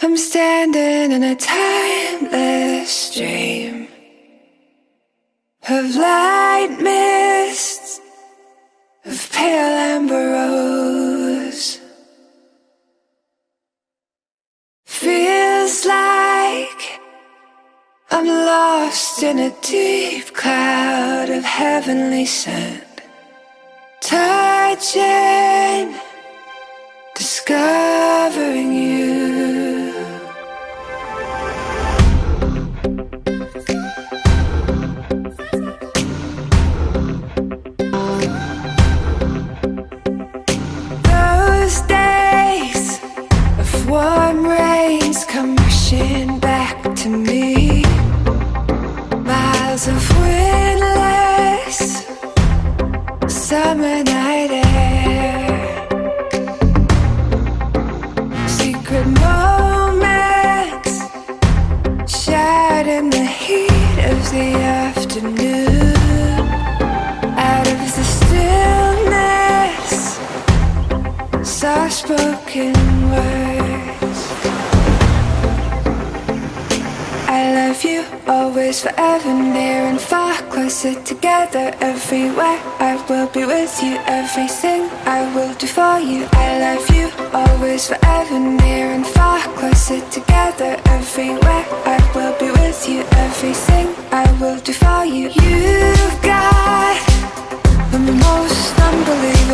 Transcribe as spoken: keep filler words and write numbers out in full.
I'm standing in a timeless dream of light mists, of pale amber rose. Feels like I'm lost in a deep cloud of heavenly scent, touching, discovering you. Those days of warm rains come rushing back to me. Miles of windless summer night air, secret moments shared in the heat of the afternoon. Out of the stillness, soft-spoken words. I love you, always, forever, near and far, closer together, everywhere. I will be with you, everything I will do for you. I love you, always, forever, near and far, closer together, everywhere. I will be with you, everything I will do for you. You've got the most unbelievable